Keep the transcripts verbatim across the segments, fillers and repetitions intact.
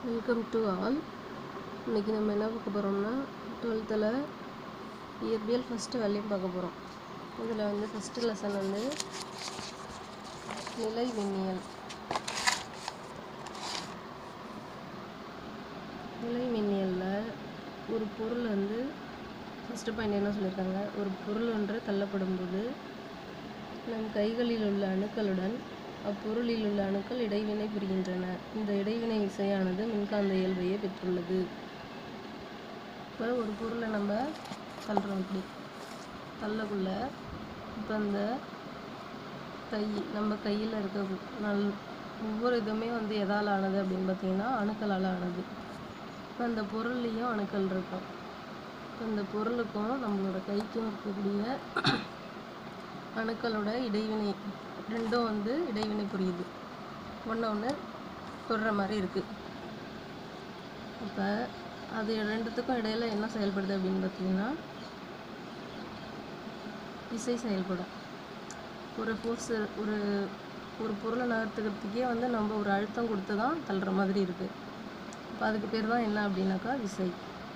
Welcome to all. இன்றைக்கி நம்ம என்ன பார்க்க போகிறோம்னா டுவெல்த்தில் இயற்பியல் ஃபஸ்ட்டு வேல்யூம் பார்க்க போகிறோம். இதில் வந்து ஃபஸ்ட்டு லெசன் வந்து நிலை மின்னியல். நிலை மின்னியலில் ஒரு பொருள் வந்து ஃபஸ்ட்டு பாயிண்ட் என்ன சொல்லியிருக்காங்க, ஒரு பொருள் ஒன்று தள்ளப்படும் போது நம் கைகளில் உள்ள அணுக்களுடன் அப்பொருளில் உள்ள அணுக்கள் இடைவினை புரிகின்றன. இந்த இடைவினை விசையானது மின்காந்த இயல்பையே பெற்றுள்ளது. இப்போ ஒரு பொருளை நம்ம தள்ளுறோம், இப்படி தள்ளக்குள்ள இப்போ அந்த கை நம்ம கையில் இருக்க நல் ஒவ்வொரு இதுவுமே வந்து எதால் ஆனது அப்படின்னு பார்த்தீங்கன்னா அணுக்களால் ஆனது. இப்போ அந்த பொருள்லேயும் அணுக்கள் இருக்கும். இப்போ இந்த பொருளுக்கும் நம்மளோட கைக்கும் இருக்கக்கூடிய அணுக்களோட இடைவினை ரெண்டும் வந்து இடைவினை புரியுது, ஒன்று ஒன்று தொடுற மாதிரி இருக்குது. இப்போ அது ரெண்டுத்துக்கும் இடையில் என்ன செயல்படுது அப்படின்னு பார்த்தீங்கன்னா விசை செயல்படும். ஒரு ஃபோர்ஸ் ஒரு ஒரு பொருளை நகர்த்துக்கிறதுக்கே வந்து நம்ம ஒரு அழுத்தம் கொடுத்து தான் தள்ளுற மாதிரி இருக்குது. இப்போ அதுக்கு பேர் தான் என்ன அப்படின்னாக்கா விசை.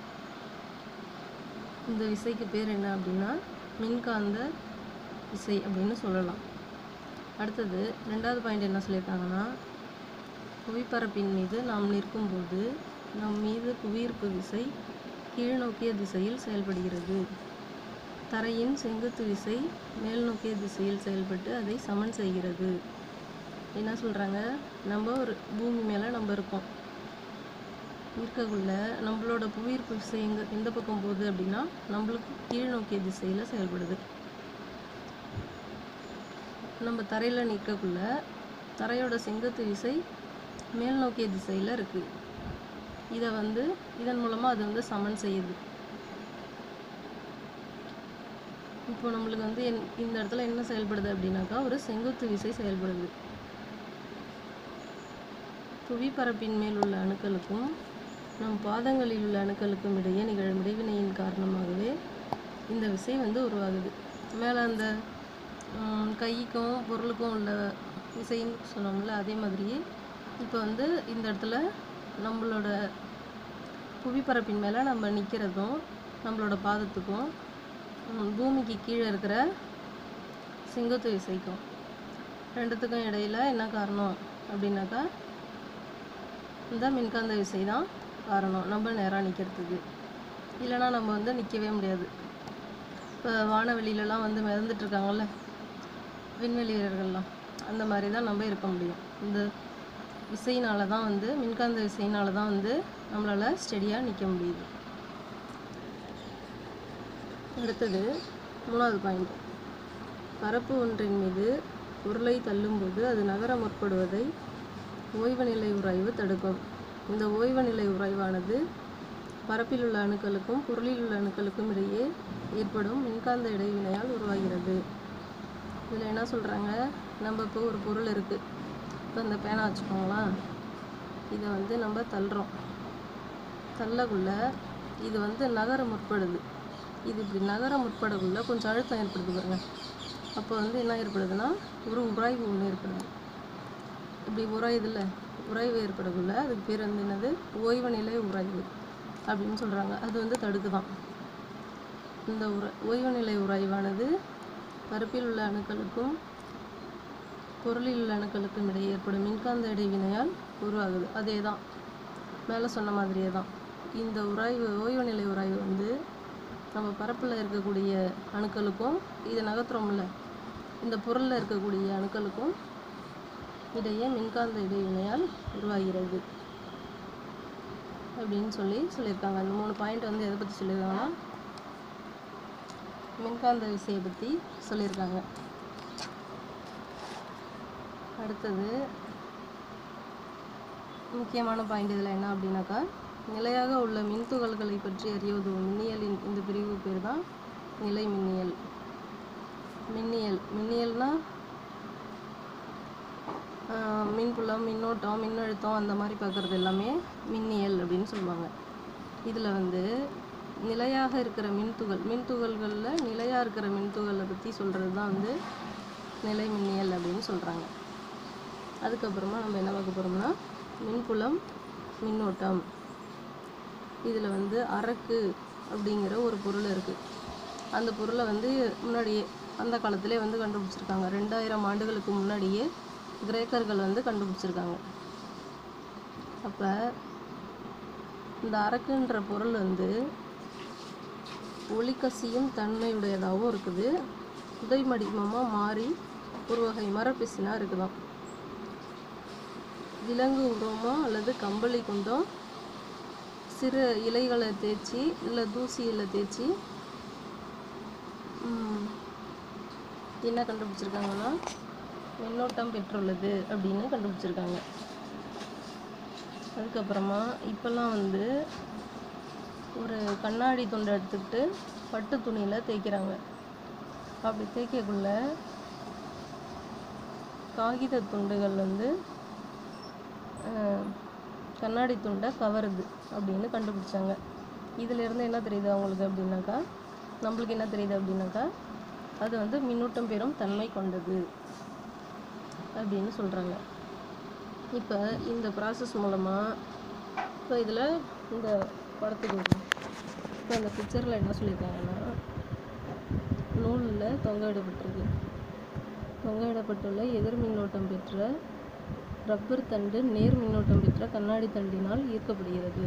இந்த விசைக்கு பேர் என்ன அப்படின்னா மின்காந்த விசை அப்படின்னு சொல்லலாம். அடுத்தது ரெண்டாவது பாயிண்ட் என்ன சொல்லியிருக்காங்கன்னா, புவிப்பரப்பின் மீது நாம் நிற்கும்போது நம் மீது புவியீர்ப்பு விசை கீழ் நோக்கிய திசையில் செயல்படுகிறது. தரையின் செங்குத்து விசை மேல் நோக்கிய திசையில் செயல்பட்டு அதை சமன் செய்கிறது. என்ன சொல்கிறாங்க, நம்ம ஒரு பூமி மேலே நம்ம இருக்கோம், இருக்கக்குள்ள நம்மளோட புவியீர்ப்பு விசை எங்கே எந்த பக்கம் போகுது அப்படின்னா நம்மளுக்கு கீழ் நோக்கிய திசையில் செயல்படுது. நம்ம தரையில் நிற்கக்குள்ள தரையோட செங்குத்து விசை மேல் நோக்கிய திசையில் இருக்குது. இதை வந்து இதன் மூலமாக அது வந்து சமன் செய்யுது. இப்போ நம்மளுக்கு வந்து என் இந்த இடத்துல என்ன செயல்படுது அப்படின்னாக்கா ஒரு செங்குத்து விசை செயல்படுது. புவிப்பரப்பின் மேல் உள்ள அணுக்களுக்கும் நம் பாதங்களில் உள்ள அணுக்களுக்கும் இடையே நிகழும் இடைவினையின் காரணமாகவே இந்த விசை வந்து உருவாகுது. மேலே அந்த கைக்கும் பொருளுக்கும் உள்ள விசைன்னு சொன்னோம்ல, அதே மாதிரியே இப்போ வந்து இந்த இடத்துல நம்மளோட புவிப்பரப்பின் மேலே நம்ம நிற்கிறதும் நம்மளோட பாதத்துக்கும் பூமிக்கு கீழே இருக்கிற செங்குத்து விசைக்கும் ரெண்டுத்துக்கும் இடையில் என்ன காரணம் அப்படின்னாக்கா இந்த மின்காந்த விசை தான் காரணம் நம்ம நேராக நிற்கிறதுக்கு. இல்லைனா நம்ம வந்து நிற்கவே முடியாது. இப்போ வானவெளியிலலாம் வந்து மிதந்துட்டுருக்காங்கல்ல விண்வெளி வீரர்கள்லாம், அந்த மாதிரி தான் நம்ம இருக்க முடியும். இந்த விசையினால தான் வந்து மின்காந்த விசையினால தான் வந்து நம்மளால் ஸ்டெடியாக நிற்க முடியுது. அடுத்தது மூணாவது பாயிண்ட், பரப்பு ஒன்றின் மீது பொருளை தள்ளும்போது அது நகர முற்படுவதை ஓய்வு நிலை உராய்வு தடுக்கும். இந்த ஓய்வு நிலை உராய்வானது பரப்பில் உள்ள அணுக்களுக்கும் பொருளில் உள்ள அணுக்களுக்கும் இடையே ஏற்படும் மின்காந்த இடைவினையால் உருவாகிறது. இதில் என்ன சொல்கிறாங்க, நம்ம இப்போ ஒரு பொருள் இருக்குது, இப்போ இந்த பேனா வச்சுக்கோங்களா, இதை வந்து நம்ம தள்ளுறோம். தள்ளக்குள்ள இது வந்து நகர முற்படுது. இது இப்படி நகர முற்படக்குள்ள கொஞ்சம் அழுத்தம் ஏற்படுது பாருங்க. அப்போ வந்து என்ன ஏற்படுதுன்னா ஒரு உராய்வு ஒன்று ஏற்படுது. இப்படி உராயுதில்ல, உராய்வு ஏற்படக்குள்ள அதுக்கு பேர் வந்து என்னது, ஓய்வு நிலை உராய்வு அப்படின்னு சொல்கிறாங்க. அது வந்து தடுக்குதான். இந்த உர ஓய்வு நிலை உராய்வானது பரப்பில் உள்ள அணுக்களுக்கும் பொருளில் உள்ள அணுக்களுக்கும் இடையே ஏற்படும் மின்காந்த இடைவினையால் உருவாகுது. அதே தான் மேலே சொன்ன மாதிரியே தான். இந்த உராய்வு ஓய்வு நிலை உராய்வு வந்து நம்ம பரப்பில் இருக்கக்கூடிய அணுக்களுக்கும் இதை நகர்த்துறோம்ல இந்த பொருளில் இருக்கக்கூடிய அணுக்களுக்கும் இடையே மின்காந்த இடைவினையால் உருவாகிறது அப்படின்னு சொல்லி சொல்லியிருக்காங்க. அந்த மூணு பாயிண்ட் வந்து எதை பற்றி சொல்லியிருக்காங்கன்னா மின்காந்த விசையை பற்றி சொல்லியிருக்காங்க. அடுத்தது முக்கியமான பாயிண்ட் இதில் என்ன அப்படின்னாக்கா, நிலையாக உள்ள மின்துகள்களை பற்றி அறிவது மின்னியலின் இந்த பிரிவு பேர் தான் நிலை மின்னியல். மின்னியல் மின்னியல்னால் மின்புலம், மின்னோட்டம், மின்னழுத்தம் அந்த மாதிரி பார்க்குறது எல்லாமே மின்னியல் அப்படின்னு சொல்லுவாங்க. இதில் வந்து நிலையாக இருக்கிற மின்துகள் மின்துகள்களில் நிலையாக இருக்கிற மின்துகளை பற்றி சொல்கிறது தான் வந்து நிலை மின்னியல் அப்படின்னு சொல்கிறாங்க. அதுக்கப்புறமா நம்ம என்ன பார்க்க போகிறோம்னா மின்புலம், மின்னோட்டம். இதில் வந்து அரக்கு அப்படிங்கிற ஒரு பொருள் இருக்குது. அந்த பொருளை வந்து முன்னாடியே அந்த காலத்திலே வந்து கண்டுபிடிச்சிருக்காங்க. ரெண்டாயிரம் ஆண்டுகளுக்கு முன்னாடியே கிரேக்கர்கள் வந்து கண்டுபிடிச்சிருக்காங்க. அப்போ இந்த அரக்குன்ற பொருள் வந்து ஒளிக்கசியும் தன்மையுடையதாகவும் இருக்குது, புதை மடிமமாக மாறி ஒரு வகை மரப்பிசினா இருக்குதாம். விலங்கு உரமோ அல்லது கம்பளி கொண்டோ சிறு இலைகளை தேய்ச்சி இல்லை தூசியில் தேய்ச்சி என்ன கண்டுபிடிச்சிருக்காங்கன்னா மின்னோட்டம் பெற்றுள்ளது அப்படின்னு கண்டுபிடிச்சிருக்காங்க. அதுக்கப்புறமா இப்போல்லாம் வந்து ஒரு கண்ணாடி துண்டை எடுத்துக்கிட்டு பட்டு துணியில் தேய்க்கிறாங்க. அப்படி தேய்க்கக்குள்ள காகித துண்டுகள் வந்து கண்ணாடி துண்டை கவருது அப்படின்னு கண்டுபிடிச்சாங்க. இதிலேருந்து என்ன தெரியுது அவங்களுக்கு அப்படின்னாக்கா, நம்மளுக்கு என்ன தெரியுது அப்படின்னாக்கா, அது வந்து மின்னூட்டம் பெறும் தன்மை கொண்டது அப்படின்னு சொல்கிறாங்க. இப்போ இந்த ப்ராசஸ் மூலமாக இப்போ இதில் இந்த படத்துக்கு இப்போ அந்த பிக்சரில் என்ன சொல்லியிருக்காங்கன்னா, நூலில் தொங்கவிடப்பட்டிருக்கு. தொங்கவிடப்பட்டுள்ள எதிர் மின்னோட்டம் பெற்ற ரப்பர் தண்டு நேர் மின்னோட்டம் பெற்ற கண்ணாடி தண்டினால் ஈர்க்கப்படுகிறது.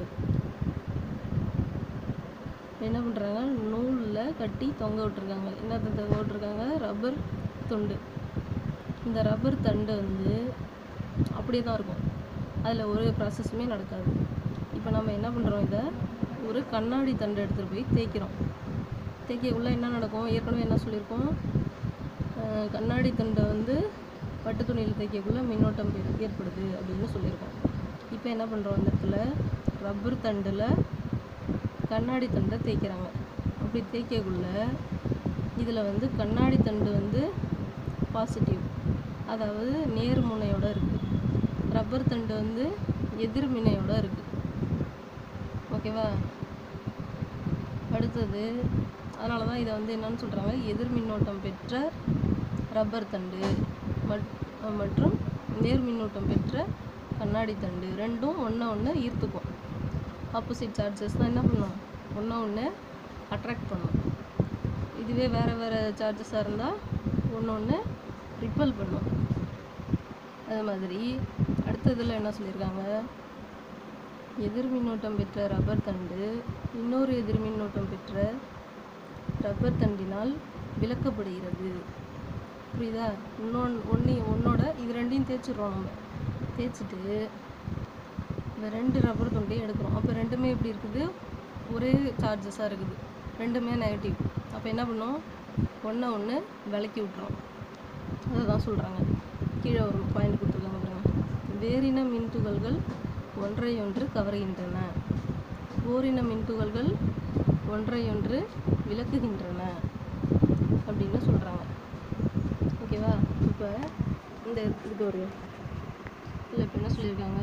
என்ன பண்ணுறாங்க, நூலில் கட்டி தொங்க விட்டுருக்காங்க. என்ன தொங்க விட்டுருக்காங்க, ரப்பர் துண்டு. இந்த ரப்பர் தண்டு வந்து அப்படியே தான் இருக்கும், அதில் ஒரு ப்ராசஸுமே நடக்காது. இப்போ நம்ம என்ன பண்ணுறோம், இதை ஒரு கண்ணாடி தண்டை எடுத்துகிட்டு போய் தேய்க்கிறோம். தேய்க்கக்குள்ளே என்ன நடக்கும், ஏற்கனவே என்ன சொல்லியிருக்கோம், கண்ணாடி தண்டை வந்து பட்டு துணியில் தேய்க்கக்குள்ளே மின்னோட்டம் ஏற்படுது அப்படின்னு சொல்லியிருக்கோம். இப்போ என்ன பண்ணுறோம், இந்த இடத்துல ரப்பர் தண்டில் கண்ணாடி தண்டை தேய்க்கிறாங்க. அப்படி தேய்க்கக்குள்ள இதில் வந்து கண்ணாடி தண்டு வந்து பாசிட்டிவ், அதாவது நேர்முனையோடு இருக்குது. ரப்பர் தண்டு வந்து எதிர்மினையோடு இருக்குது. ஓகேவா? அடுத்தது அதனால தான் இதை வந்து என்னன்னு சொல்கிறாங்க, எதிர் மின்னோட்டம் பெற்ற ரப்பர் தண்டு மற்றும் நேர் மின்னோட்டம் பெற்ற கண்ணாடி தண்டு ரெண்டும் ஒன்று ஒன்று ஈர்த்துக்கும். ஆப்போசிட் சார்ஜஸ் தான் என்ன பண்ணும், ஒன்று ஒன்று அட்ராக்ட் பண்ணும். இதுவே வேறு வேறு சார்ஜஸாக இருந்தால் ஒன்று ஒன்று ரிப்பல் பண்ணும். அது மாதிரி அடுத்ததில் என்ன சொல்லியிருக்காங்க, எதிர் மின்னோட்டம் பெற்ற ரப்பர் தண்டு இன்னொரு எதிர் மின்னோட்டம் பெற்ற ரப்பர் தண்டினால் விலக்கப்படுகிறது. புரியுதா? இன்னொன்று ஒன்று ஒன்றோட இது ரெண்டையும் தேய்ச்சிடுறோம். நம்ம தேய்ச்சிட்டு இந்த ரெண்டு ரப்பர் துண்டையும் எடுக்கிறோம். அப்போ ரெண்டுமே எப்படி இருக்குது, ஒரே சார்ஜஸாக இருக்குது, ரெண்டுமே நெகட்டிவ். அப்போ என்ன பண்ணோம், ஒன்று ஒன்று விலக்கி விட்டுறோம். அதுதான் சொல்கிறாங்க. கீழே ஒரு பாயிண்ட் கொடுத்துருக்காங்க பாருங்க. வேறின மின்துகள்கள் ஒன்றையொன்று கவருகின்றன, ஓரின மின்துகள்கள் ஒன்றையொன்று விலக்குகின்றன அப்படின்னு சொல்கிறாங்க. ஓகேவா? இப்போ இந்த இதுக்கு ஒரு இல்லை இப்போ என்ன சொல்லியிருக்காங்க,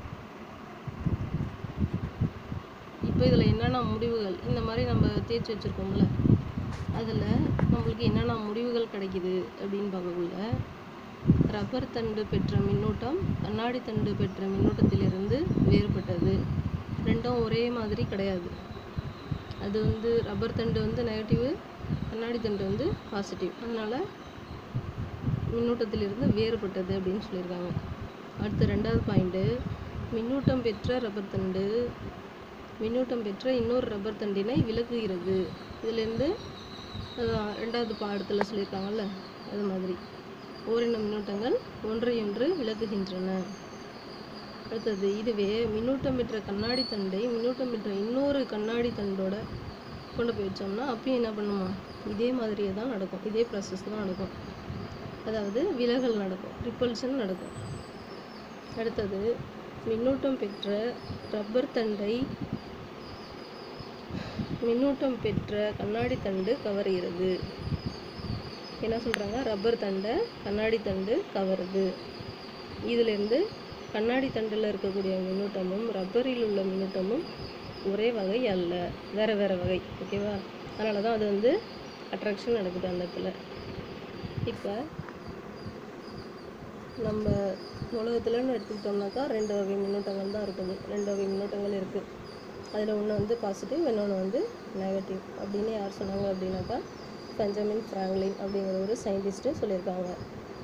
இப்போ இதில் என்னென்ன முடிவுகள் இந்த மாதிரி நம்ம தேய்ச்சி வச்சுருக்கோம்ல, அதில் நம்மளுக்கு என்னென்ன முடிவுகள் கிடைக்கிது அப்படின்னு பார்க்கக்குள்ள, ரப்பர் தண்டு பெற்ற மின்னோட்டம் கண்ணாடி தண்டு பெற்ற மின்னோட்டத்திலிருந்து வேறுபட்டது. ரெண்டும் ஒரே மாதிரி கிடையாது. அது வந்து ரப்பர் தண்டு வந்து நெகட்டிவ், கண்ணாடி தண்டு வந்து பாசிட்டிவ். அதனால் மின்னூட்டத்திலிருந்து வேறுபட்டது அப்படின்னு சொல்லியிருக்காங்க. அடுத்த ரெண்டாவது பாயிண்ட்டு, மின்னூட்டம் பெற்ற ரப்பர் தண்டு மின்னூட்டம் பெற்ற இன்னொரு ரப்பர் தண்டினை விலக்குகிறது. இதுலேருந்து ரெண்டாவது பாடத்தில் சொல்லியிருக்காங்கல்ல, அது மாதிரி ஓரின மின்னூட்டங்கள் ஒன்றையொன்று விலக்குகின்றன. அடுத்தது இதுவே மின்னூட்டம் பெற்ற கண்ணாடி தண்டை மின்னூட்டம் பெற்ற இன்னொரு கண்ணாடி தண்டோட கொண்டு போய் வச்சோம்னா அப்பயும் என்ன பண்ணுமா, இதே மாதிரியே தான் நடக்கும், இதே ப்ராசஸ் தான் நடக்கும். அதாவது விலகல் நடக்கும், ரிப்பல்ஷன் நடக்கும். அடுத்தது மின்னூட்டம் பெற்ற ரப்பர் தண்டை மின்னூட்டம் பெற்ற கண்ணாடி தண்டு கவருகிறது. என்ன சொல்கிறாங்க, ரப்பர் தண்டை கண்ணாடி தண்டு கவருது. இதிலேருந்து கண்ணாடி தண்டில் இருக்கக்கூடிய மின்னூட்டமும் ரப்பரில் உள்ள மின்னூட்டமும் ஒரே வகை அல்ல, வேறு வேறு வகை. ஓகேவா? அதனால தான் அது வந்து அட்ராக்ஷன் நடக்குது அந்த இடத்துல. இப்போ நம்ம உலகத்தில்னு எடுத்துக்கிட்டோம்னாக்கா ரெண்டு வகை மின்னூட்டங்கள் தான் இருக்குது. ரெண்டு ரெண்டு வகை மின்னோட்டங்கள் இருக்குது. அதில் ஒன்று வந்து பாசிட்டிவ், இன்னொன்று வந்து நெகட்டிவ் அப்படின்னு யார் சொன்னாங்க அப்படின்னாக்கா பெஞ்சமின் ஃப்ராங்க்லின் அப்படிங்கிற ஒரு சயின்டிஸ்ட்டு சொல்லியிருக்காங்க.